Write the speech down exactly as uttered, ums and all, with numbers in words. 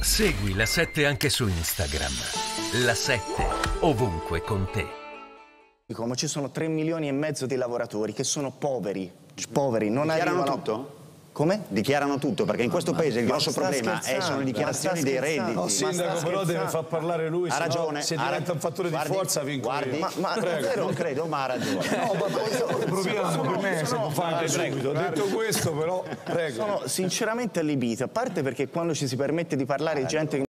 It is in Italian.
Segui La sette anche su Instagram. La sette, ovunque con te. Come ci sono tre milioni e mezzo di lavoratori che sono poveri, poveri, non Dichiarano arrivano... tutto? Come? Dichiarano tutto, perché in questo Ma- paese il ma grosso sta problema è, scherzando, sono le dichiarazioni ma sta dei scherzando. redditi. No, Ma sindaco, sta però deve scherzando. far parlare lui, Ha se no, ragione, se ha diventa ragione. un fattore di Guardi, forza vinco guardi, io. Ma, ma Prego, davvero? non credo, ma ha ragione. No, ma poi proviamo, per me si può fare anche subito. Detto questo, però, prego. Sono sinceramente allibito, a parte perché quando ci si permette di parlare di gente che